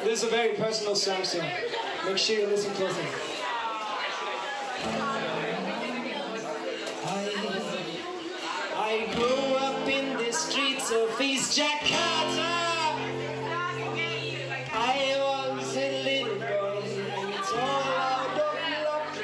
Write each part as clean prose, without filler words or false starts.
This is a very personal song, so make sure you listen closely. I grew up in the streets of East Jakarta. I was a little boy, it's all out of luck.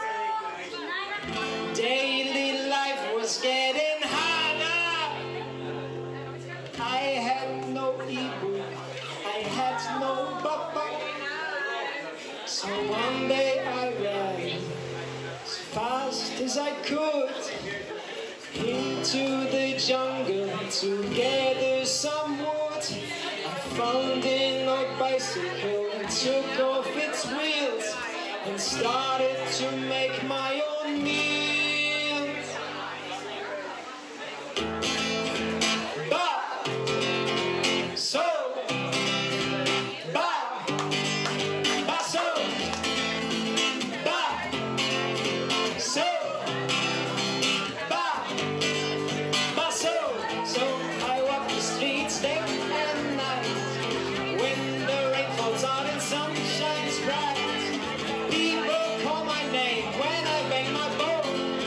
Daily life was getting harder. I had no ebook, I had no papa. So one day I ran as fast as I could into the jungle to gather some wood. I found an old bicycle and took off its wheels and started to make my own meals. Bakso, Bakso, Bakso. So I walk the streets day and night. When the rain falls out and sun shines bright, people call my name when I bang my bowl.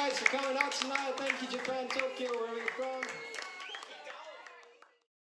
guys for coming out tonight. Thank you, Japan, Tokyo, wherever you're from.